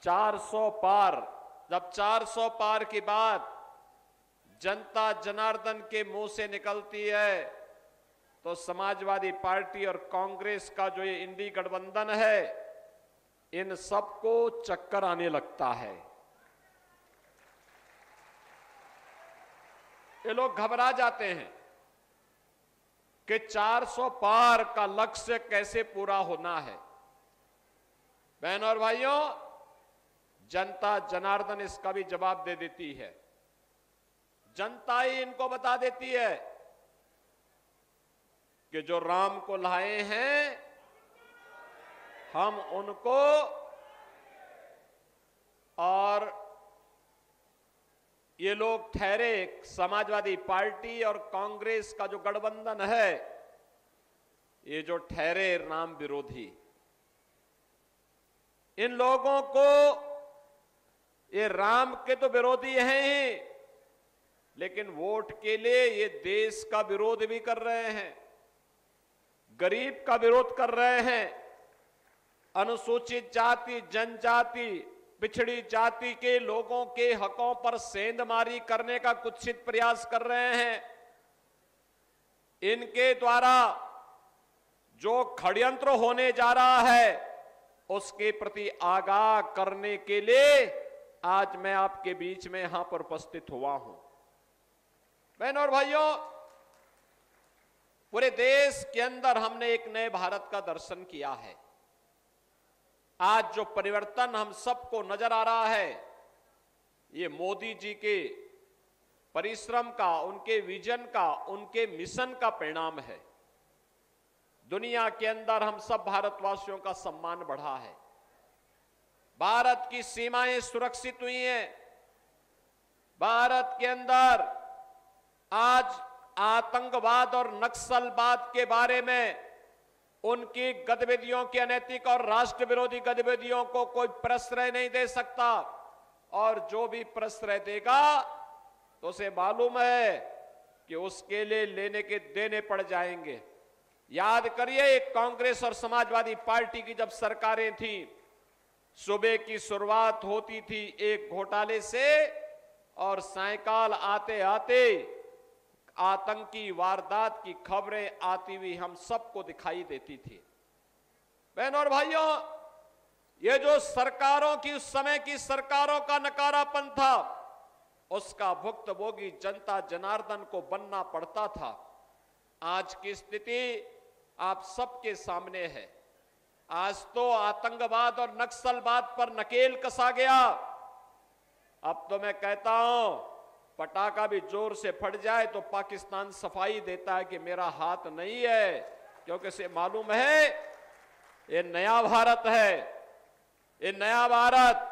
400 पार, जब 400 पार की बात जनता जनार्दन के मुंह से निकलती है तो समाजवादी पार्टी और कांग्रेस का जो ये इंडी गठबंधन है, इन सबको चक्कर आने लगता है। ये लोग घबरा जाते हैं कि 400 पार का लक्ष्य कैसे पूरा होना है। बहनों और भाइयों, जनता जनार्दन इसका भी जवाब दे देती है। जनता ही इनको बता देती है कि जो राम को लाए हैं हम उनको, और ये लोग ठहरे समाजवादी पार्टी और कांग्रेस का जो गठबंधन है, ये जो ठहरे राम विरोधी, इन लोगों को, ये राम के तो विरोधी हैं ही, लेकिन वोट के लिए ये देश का विरोध भी कर रहे हैं, गरीब का विरोध कर रहे हैं, अनुसूचित जाति, जनजाति, पिछड़ी जाति के लोगों के हकों पर सेंधमारी करने का कुत्सित प्रयास कर रहे हैं। इनके द्वारा जो षड्यंत्र होने जा रहा है उसके प्रति आगाह करने के लिए आज मैं आपके बीच में यहां पर उपस्थित हुआ हूं। बहनों और भाइयों, पूरे देश के अंदर हमने एक नए भारत का दर्शन किया है। आज जो परिवर्तन हम सबको नजर आ रहा है, ये मोदी जी के परिश्रम का, उनके विजन का, उनके मिशन का परिणाम है। दुनिया के अंदर हम सब भारतवासियों का सम्मान बढ़ा है, भारत की सीमाएं सुरक्षित हुई हैं, भारत के अंदर आज आतंकवाद और नक्सलवाद के बारे में, उनकी गतिविधियों की अनैतिक और राष्ट्र विरोधी गतिविधियों को कोई प्रश्रय नहीं दे सकता, और जो भी प्रश्रय देगा तो उसे मालूम है कि उसके लिए लेने के देने पड़ जाएंगे। याद करिए, कांग्रेस और समाजवादी पार्टी की जब सरकारें थी, सुबह की शुरुआत होती थी एक घोटाले से, और सायकाल आते आते आतंकी वारदात की खबरें आती हुई हम सबको दिखाई देती थी। बहनों और भाइयों, ये जो सरकारों की, उस समय की सरकारों का नकारापन था, उसका भुक्तभोगी जनता जनार्दन को बनना पड़ता था। आज की स्थिति आप सबके सामने है। आज तो आतंकवाद और नक्सलवाद पर नकेल कसा गया। अब तो मैं कहता हूं, पटाखा भी जोर से फट जाए तो पाकिस्तान सफाई देता है कि मेरा हाथ नहीं है, क्योंकि इसे मालूम है ये नया भारत है। ये नया भारत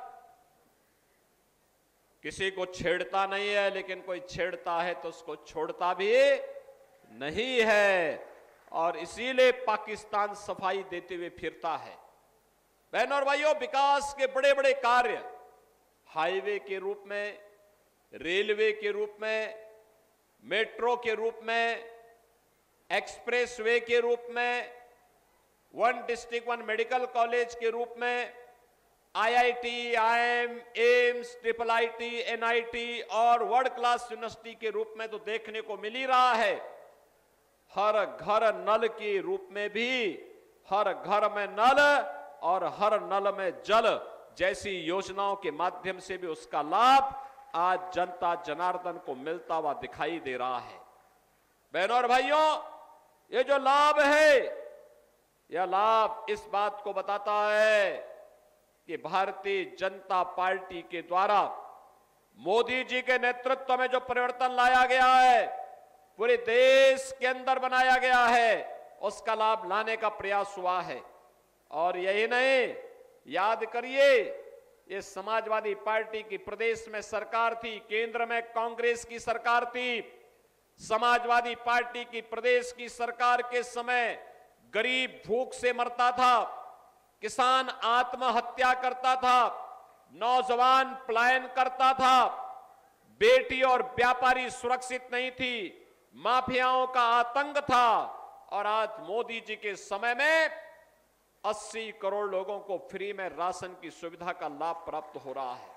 किसी को छेड़ता नहीं है, लेकिन कोई छेड़ता है तो उसको छोड़ता भी नहीं है, और इसीलिए पाकिस्तान सफाई देते हुए फिरता है। बहनों और भाइयों, विकास के बड़े बड़े कार्य हाईवे के रूप में, रेलवे के रूप में, मेट्रो के रूप में, एक्सप्रेसवे के रूप में, one district one medical college के रूप में, IIT, IIM, AIIMS, triple IT, NIT और वर्ल्ड क्लास यूनिवर्सिटी के रूप में तो देखने को मिल ही रहा है। हर घर नल के रूप में भी, हर घर में नल और हर नल में जल जैसी योजनाओं के माध्यम से भी उसका लाभ आज जनता जनार्दन को मिलता हुआ दिखाई दे रहा है। बहनों और भाइयों, ये जो लाभ है, यह लाभ इस बात को बताता है कि भारतीय जनता पार्टी के द्वारा मोदी जी के नेतृत्व में जो परिवर्तन लाया गया है, पूरे देश के अंदर बनाया गया है, उसका लाभ लाने का प्रयास हुआ है। और यही नहीं, याद करिए, ये समाजवादी पार्टी की प्रदेश में सरकार थी, केंद्र में कांग्रेस की सरकार थी। समाजवादी पार्टी की प्रदेश की सरकार के समय गरीब भूख से मरता था, किसान आत्महत्या करता था, नौजवान पलायन करता था, बेटी और व्यापारी सुरक्षित नहीं थी, माफियाओं का आतंक था। और आज मोदी जी के समय में 80 करोड़ लोगों को फ्री में राशन की सुविधा का लाभ प्राप्त हो रहा है।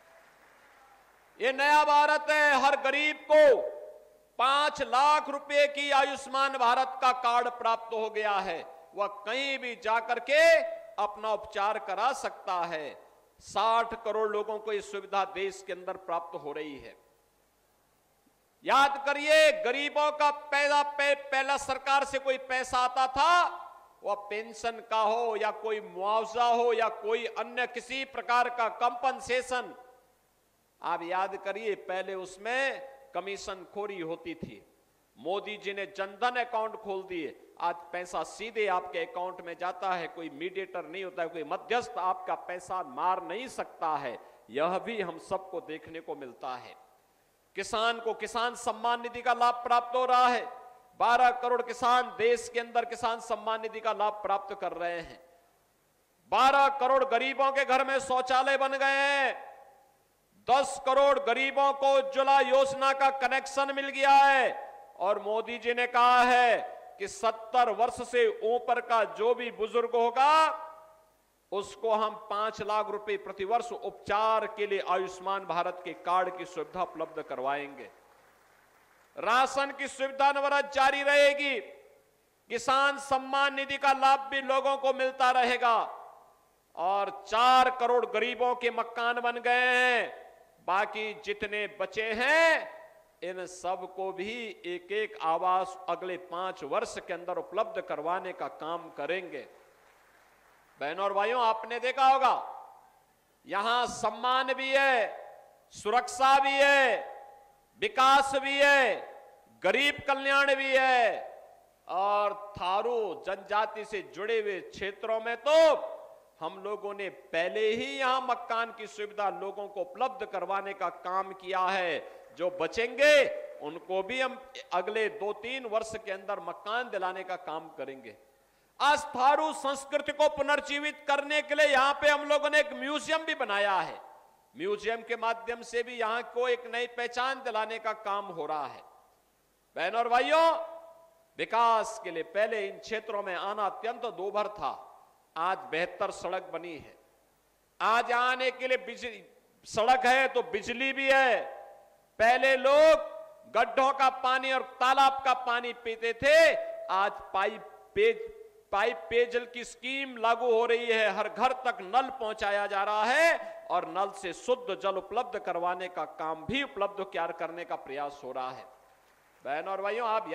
ये नया भारत है। हर गरीब को 5 लाख रुपए की आयुष्मान भारत का कार्ड प्राप्त हो गया है। वह कहीं भी जाकर के अपना उपचार करा सकता है। 60 करोड़ लोगों को यह सुविधा देश के अंदर प्राप्त हो रही है। याद करिए, गरीबों का पहला सरकार से कोई पैसा आता था, वह पेंशन का हो या कोई मुआवजा हो या कोई अन्य किसी प्रकार का कंपनसेशन, आप याद करिए, पहले उसमें कमीशन खोरी होती थी। मोदी जी ने जनधन अकाउंट खोल दिए, आज पैसा सीधे आपके अकाउंट में जाता है। कोई मीडिएटर नहीं होता है, कोई मध्यस्थ आपका पैसा मार नहीं सकता है। यह भी हम सबको देखने को मिलता है। किसान को किसान सम्मान निधि का लाभ प्राप्त हो रहा है। 12 करोड़ किसान देश के अंदर किसान सम्मान निधि का लाभ प्राप्त कर रहे हैं। 12 करोड़ गरीबों के घर में शौचालय बन गए हैं। 10 करोड़ गरीबों को उज्ज्वला योजना का कनेक्शन मिल गया है। और मोदी जी ने कहा है कि 70 वर्ष से ऊपर का जो भी बुजुर्ग होगा उसको हम 5 लाख रुपए प्रतिवर्ष उपचार के लिए आयुष्मान भारत के कार्ड की सुविधा उपलब्ध करवाएंगे। राशन की सुविधा अनवरत जारी रहेगी। किसान सम्मान निधि का लाभ भी लोगों को मिलता रहेगा। और 4 करोड़ गरीबों के मकान बन गए हैं। बाकी जितने बचे हैं इन सब को भी एक एक आवास अगले 5 वर्ष के अंदर उपलब्ध करवाने का काम करेंगे। बहनों और भाइयों, आपने देखा होगा यहां सम्मान भी है, सुरक्षा भी है, विकास भी है, गरीब कल्याण भी है। और थारू जनजाति से जुड़े हुए क्षेत्रों में तो हम लोगों ने पहले ही यहां मकान की सुविधा लोगों को उपलब्ध करवाने का काम किया है। जो बचेंगे उनको भी हम अगले 2-3 वर्ष के अंदर मकान दिलाने का काम करेंगे। आज थारू संस्कृति को पुनर्जीवित करने के लिए यहां पे हम लोगों ने एक म्यूजियम भी बनाया है। म्यूजियम के माध्यम से भी यहां को एक नई पहचान दिलाने का काम हो रहा है। बहनों और भाइयों, विकास के लिए पहले इन क्षेत्रों में आना अत्यंत दूभर था। आज बेहतर सड़क बनी है। आज आने के लिए बिजली सड़क है तो बिजली भी है। पहले लोग गड्ढों का पानी और तालाब का पानी पीते थे, आज पाइप पेयजल की स्कीम लागू हो रही है। हर घर तक नल पहुंचाया जा रहा है और नल से शुद्ध जल उपलब्ध करवाने का काम भी उपलब्ध करने का प्रयास हो रहा है। बहनों और भाइयों, आप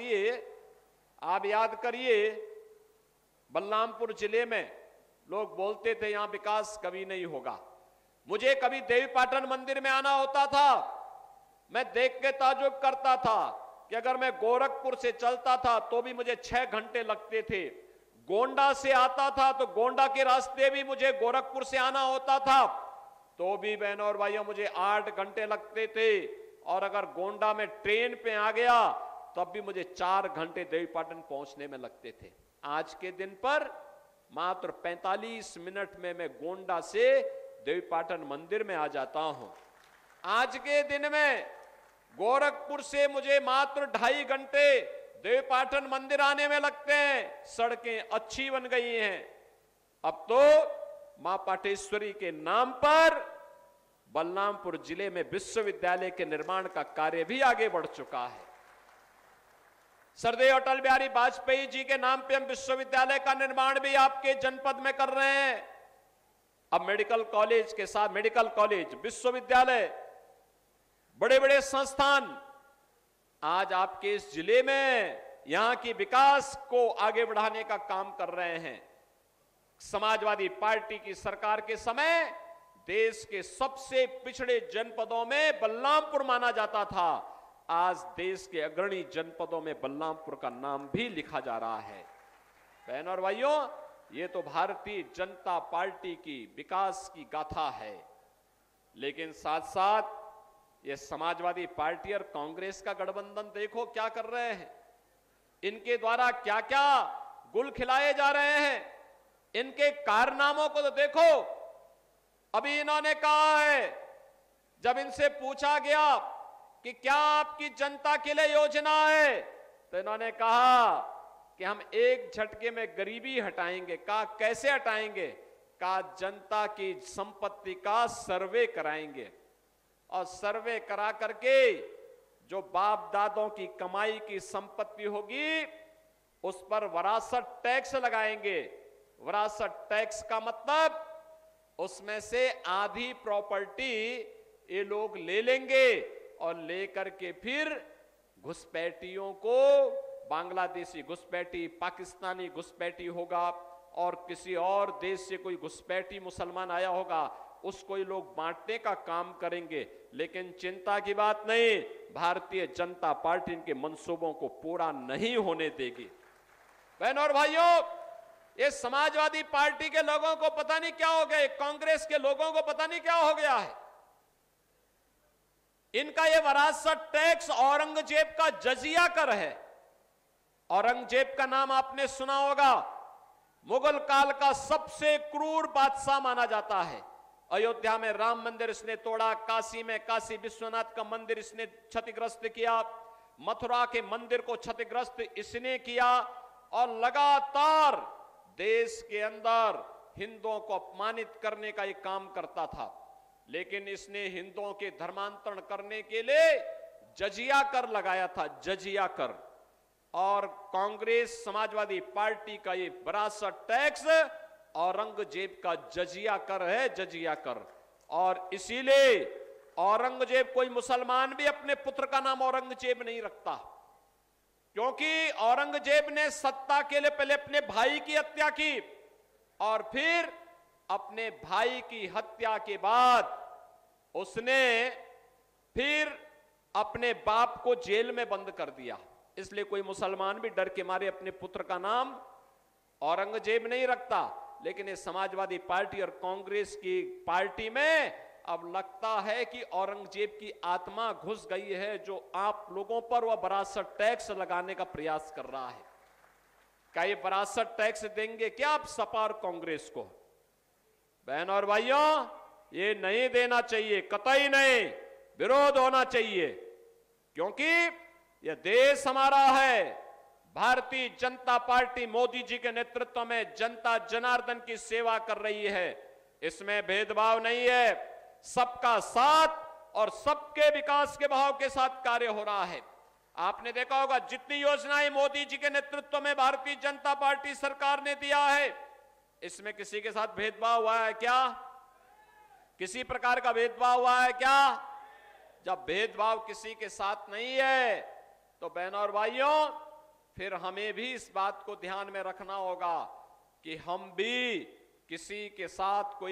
याद करिए बलरामपुर जिले में लोग बोलते थे यहां विकास कभी नहीं होगा। मुझे कभी देवीपाटन मंदिर में आना होता था, मैं देख के ताज्जुब करता था कि अगर मैं गोरखपुर से चलता था तो भी मुझे 6 घंटे लगते थे। गोंडा से आता था तो गोंडा के रास्ते भी मुझे गोरखपुर से आना होता था तो भी बहनों और भाइयों मुझे 8 घंटे लगते थे। और अगर गोंडा में ट्रेन पे आ गया तब भी मुझे 4 घंटे देवीपाटन पहुंचने में लगते थे। आज के दिन पर मात्र 45 मिनट में मैं गोंडा से देवीपाटन मंदिर में आ जाता हूं। आज के दिन में गोरखपुर से मुझे मात्र 2.5 घंटे देवीपाटन मंदिर आने में लगते हैं। सड़कें अच्छी बन गई हैं। अब तो मां पाटेश्वरी के नाम पर बलरामपुर जिले में विश्वविद्यालय के निर्माण का कार्य भी आगे बढ़ चुका है। सरदेव अटल बिहारी वाजपेयी जी के नाम पे हम विश्वविद्यालय का निर्माण भी आपके जनपद में कर रहे हैं। अब मेडिकल कॉलेज के साथ मेडिकल कॉलेज, विश्वविद्यालय, बड़े बड़े संस्थान आज आपके इस जिले में यहां की विकास को आगे बढ़ाने का काम कर रहे हैं। समाजवादी पार्टी की सरकार के समय देश के सबसे पिछड़े जनपदों में बलरामपुर माना जाता था। आज देश के अग्रणी जनपदों में बलरामपुर का नाम भी लिखा जा रहा है। बहनों और भाइयों, ये तो भारतीय जनता पार्टी की विकास की गाथा है, लेकिन साथ साथ ये समाजवादी पार्टी और कांग्रेस का गठबंधन देखो क्या कर रहे हैं। इनके द्वारा क्या क्या गुल खिलाए जा रहे हैं, इनके कारनामों को तो देखो। अभी इन्होंने कहा है, जब इनसे पूछा गया कि क्या आपकी जनता के लिए योजना है, तो इन्होंने कहा कि हम एक झटके में गरीबी हटाएंगे। कहा कैसे हटाएंगे? कहा जनता की संपत्ति का सर्वे कराएंगे और सर्वे करा करके जो बाप दादों की कमाई की संपत्ति होगी उस पर विरासत टैक्स लगाएंगे। विरासत टैक्स का मतलब उसमें से आधी प्रॉपर्टी ये लोग ले लेंगे और लेकर के फिर घुसपैठियों को, बांग्लादेशी घुसपैठी, पाकिस्तानी घुसपैठी होगा और किसी और देश से कोई घुसपैठी मुसलमान आया होगा, उसको ये लोग बांटने का काम करेंगे। लेकिन चिंता की बात नहीं, भारतीय जनता पार्टी इनके मंसूबों को पूरा नहीं होने देगी। बहनों और भाइयों, ये समाजवादी पार्टी के लोगों को पता नहीं क्या हो गया, कांग्रेस के लोगों को पता नहीं क्या हो गया है। इनका ये विरासत टैक्स औरंगजेब का जजिया कर है। औरंगजेब का नाम आपने सुना होगा, मुगल काल का सबसे क्रूर बादशाह माना जाता है। अयोध्या में राम मंदिर इसने तोड़ा, काशी में काशी विश्वनाथ का मंदिर इसने क्षतिग्रस्त किया, मथुरा के मंदिर को क्षतिग्रस्त इसने किया और लगातार देश के अंदर हिंदुओं को अपमानित करने का एक काम करता था। लेकिन इसने हिंदुओं के धर्मांतरण करने के लिए जजिया कर लगाया था, जजिया कर। और कांग्रेस समाजवादी पार्टी का ये विरासत टैक्स औरंगजेब का जजिया कर है, जजिया कर। और इसीलिए औरंगजेब, कोई मुसलमान भी अपने पुत्र का नाम औरंगजेब नहीं रखता, क्योंकि औरंगजेब ने सत्ता के लिए पहले अपने भाई की हत्या की और फिर अपने भाई की हत्या के बाद उसने फिर अपने बाप को जेल में बंद कर दिया। इसलिए कोई मुसलमान भी डर के मारे अपने पुत्र का नाम औरंगजेब नहीं रखता। लेकिन ये समाजवादी पार्टी और कांग्रेस की पार्टी में अब लगता है कि औरंगजेब की आत्मा घुस गई है, जो आप लोगों पर वह विरासत टैक्स लगाने का प्रयास कर रहा है। क्या ये विरासत टैक्स देंगे क्या आप सपा और कांग्रेस को? बहनों और भाइयों, ये नहीं देना चाहिए, कतई नहीं, विरोध होना चाहिए, क्योंकि यह देश हमारा है। भारतीय जनता पार्टी मोदी जी के नेतृत्व में जनता जनार्दन की सेवा कर रही है। इसमें भेदभाव नहीं है, सबका साथ और सबके विकास के भाव के साथ कार्य हो रहा है। आपने देखा होगा जितनी योजनाएं मोदी जी के नेतृत्व में भारतीय जनता पार्टी सरकार ने दिया है, इसमें किसी के साथ भेदभाव हुआ है क्या? किसी प्रकार का भेदभाव हुआ है क्या? जब भेदभाव किसी के साथ नहीं है तो बहनों और भाइयों, फिर हमें भी इस बात को ध्यान में रखना होगा कि हम भी किसी के साथ कोई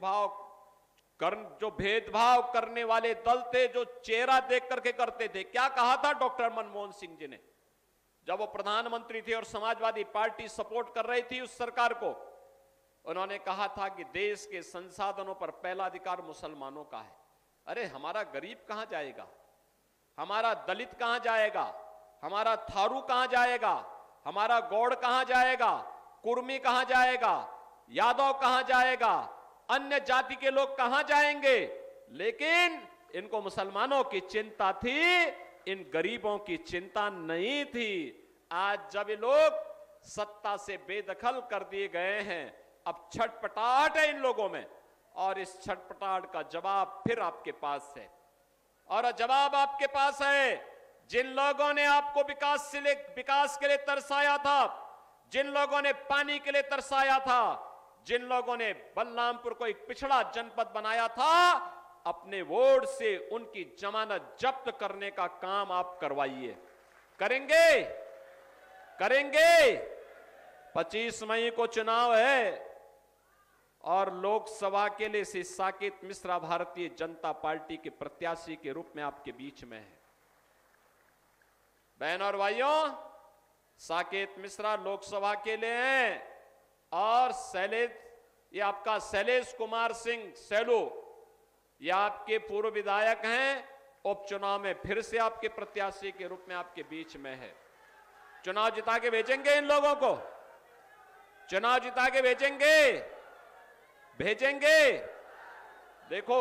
जो भेदभाव करने वाले दल थे, जो चेहरा देख करके करते थे। क्या कहा था डॉक्टर मनमोहन सिंह जी ने जब वो प्रधानमंत्री थे और समाजवादी पार्टी सपोर्ट कर रही थी उस सरकार को? उन्होंने कहा था कि देश के संसाधनों पर पहला अधिकार मुसलमानों का है। अरे हमारा गरीब कहां जाएगा? हमारा दलित कहां जाएगा? हमारा थारू कहां जाएगा? हमारा गौड़ कहां जाएगा? कुर्मी कहां जाएगा? यादव कहां जाएगा? अन्य जाति के लोग कहां जाएंगे? लेकिन इनको मुसलमानों की चिंता थी, इन गरीबों की चिंता नहीं थी। आज जब ये लोग सत्ता से बेदखल कर दिए गए हैं, अब छटपटाहट है इन लोगों में, और इस छटपटाहट का जवाब फिर आपके पास है। और जवाब आपके पास है जिन लोगों ने आपको विकास के लिए तरसाया था, जिन लोगों ने पानी के लिए तरसाया था, जिन लोगों ने बलरामपुर को एक पिछड़ा जनपद बनाया था, अपने वोट से उनकी जमानत जब्त करने का काम आप करवाइए। करेंगे? करेंगे? 25 मई को चुनाव है और लोकसभा के लिए श्री साकेत मिश्रा भारतीय जनता पार्टी के प्रत्याशी के रूप में आपके बीच में है। बहनों और भाइयों, साकेत मिश्रा लोकसभा के लिए हैं और ये आपका शैलेश कुमार सिंह सैलो, ये आपके पूर्व विधायक हैं, उपचुनाव में फिर से आपके प्रत्याशी के रूप में आपके बीच में है। चुनाव जिता के भेजेंगे इन लोगों को, चुनाव जिता के भेजेंगे, भेजेंगे। देखो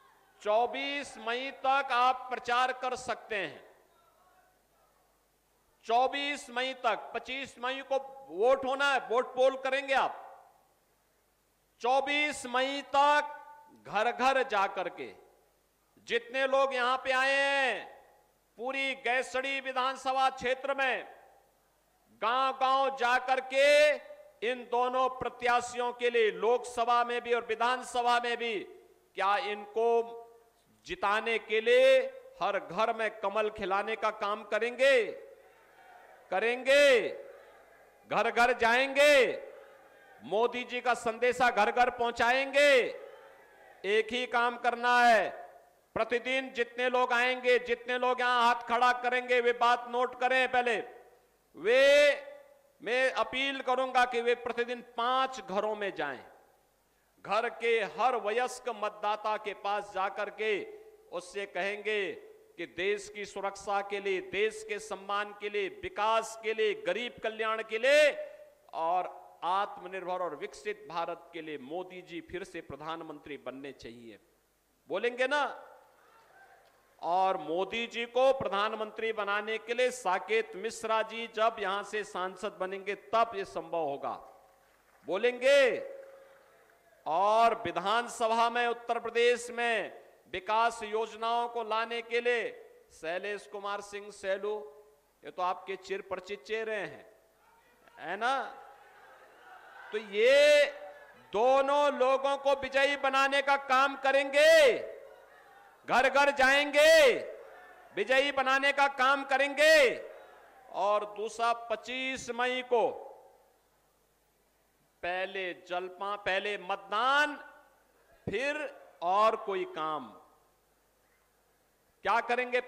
24 मई तक आप प्रचार कर सकते हैं, 24 मई तक, 25 मई को वोट होना है, वोट पोल करेंगे आप। 24 मई तक घर घर जाकर के जितने लोग यहां पे आए हैं, पूरी गैसड़ी विधानसभा क्षेत्र में गांव गांव जाकर के इन दोनों प्रत्याशियों के लिए, लोकसभा में भी और विधानसभा में भी, क्या इनको जिताने के लिए हर घर में कमल खिलाने का काम करेंगे? करेंगे। घर घर जाएंगे, मोदी जी का संदेशा घर घर पहुंचाएंगे। एक ही काम करना है, प्रतिदिन जितने लोग आएंगे, जितने लोग यहां हाथ खड़ा करेंगे, वे बात नोट करें पहले। मैं अपील करूंगा कि वे प्रतिदिन 5 घरों में जाएं, घर के हर वयस्क मतदाता के पास जाकर के उससे कहेंगे कि देश की सुरक्षा के लिए, देश के सम्मान के लिए, विकास के लिए, गरीब कल्याण के लिए और आत्मनिर्भर और विकसित भारत के लिए मोदी जी फिर से प्रधानमंत्री बनने चाहिए। बोलेंगे ना? और मोदी जी को प्रधानमंत्री बनाने के लिए साकेत मिश्रा जी जब यहां से सांसद बनेंगे तब यह संभव होगा। बोलेंगे। और विधानसभा में उत्तर प्रदेश में विकास योजनाओं को लाने के लिए शैलेश कुमार सिंह सैलू, ये तो आपके चिर परिचित चेहरे हैं, है ना? तो ये दोनों लोगों को विजयी बनाने का काम करेंगे, घर घर जाएंगे, विजयी बनाने का काम करेंगे। और दूसरा 25 मई को पहले जलपान, पहले मतदान, फिर और कोई काम। क्या करेंगे?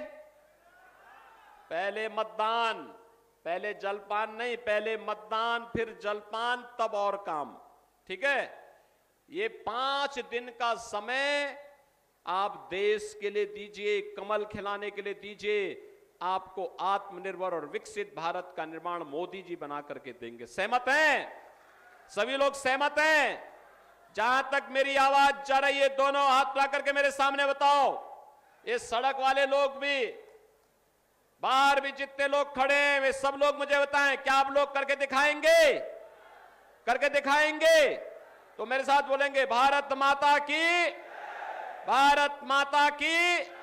पहले मतदान, पहले जलपान नहीं, पहले मतदान फिर जलपान, तब और काम। ठीक है? ये 5 दिन का समय आप देश के लिए दीजिए, कमल खिलाने के लिए दीजिए। आपको आत्मनिर्भर और विकसित भारत का निर्माण मोदी जी बना करके देंगे। सहमत हैं? सभी लोग सहमत हैं? जहां तक मेरी आवाज जा रही है, दोनों हाथ ला करके मेरे सामने बताओ। ये सड़क वाले लोग भी, बाहर भी जितने लोग खड़े हैं, वे सब लोग मुझे बताएं, क्या आप लोग करके दिखाएंगे? करके दिखाएंगे? तो मेरे साथ बोलेंगे, भारत माता की, भारत माता की।